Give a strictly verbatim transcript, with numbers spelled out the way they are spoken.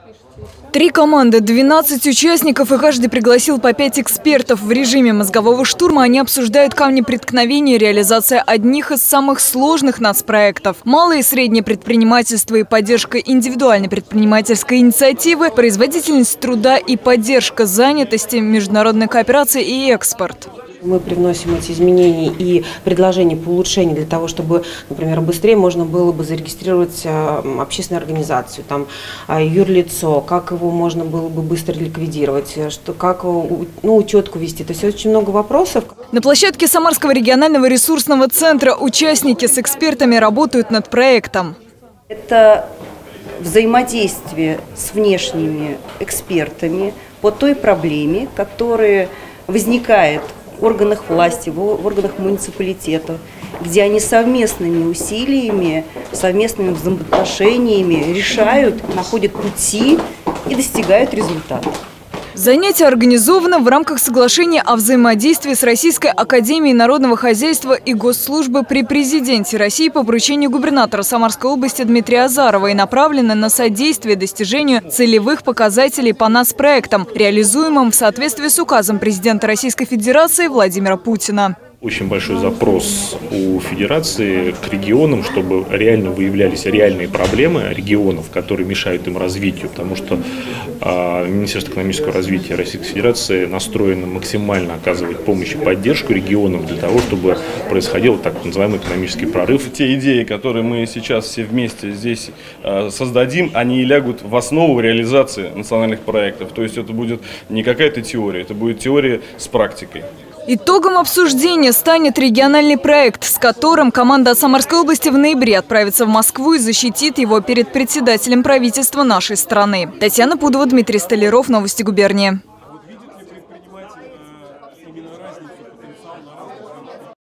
Три команды, двенадцать участников, и каждый пригласил по пять экспертов. В режиме мозгового штурма они обсуждают камни преткновения, реализация одних из самых сложных нацпроектов. Малое и среднее предпринимательство и поддержка индивидуальной предпринимательской инициативы, производительность труда и поддержка занятости, международная кооперация и экспорт. Мы привносим эти изменения и предложения по улучшению для того, чтобы, например, быстрее можно было бы зарегистрировать общественную организацию, там, юрлицо, как его можно было бы быстро ликвидировать, что, как ну, учетку вести. То есть очень много вопросов. На площадке Самарского регионального ресурсного центра участники с экспертами работают над проектом. Это взаимодействие с внешними экспертами по той проблеме, которая возникает в органах власти, в органах муниципалитетов, где они совместными усилиями, совместными взаимоотношениями решают, находят пути и достигают результата. Занятие организовано в рамках соглашения о взаимодействии с Российской академией народного хозяйства и госслужбы при президенте России по поручению губернатора Самарской области Дмитрия Азарова и направлено на содействие достижению целевых показателей по нацпроектам, реализуемым в соответствии с указом президента Российской Федерации Владимира Путина. Очень большой запрос у Федерации к регионам, чтобы реально выявлялись реальные проблемы регионов, которые мешают им развитию, потому что э, Министерство экономического развития Российской Федерации настроено максимально оказывать помощь и поддержку регионам для того, чтобы происходил так называемый экономический прорыв. Те идеи, которые мы сейчас все вместе здесь э, создадим, они лягут в основу реализации национальных проектов. То есть это будет не какая-то теория, это будет теория с практикой. Итогом обсуждения станет региональный проект, с которым команда от Самарской области в ноябре отправится в Москву и защитит его перед председателем правительства нашей страны. Татьяна Пудова, Дмитрий Столяров, Новости губернии.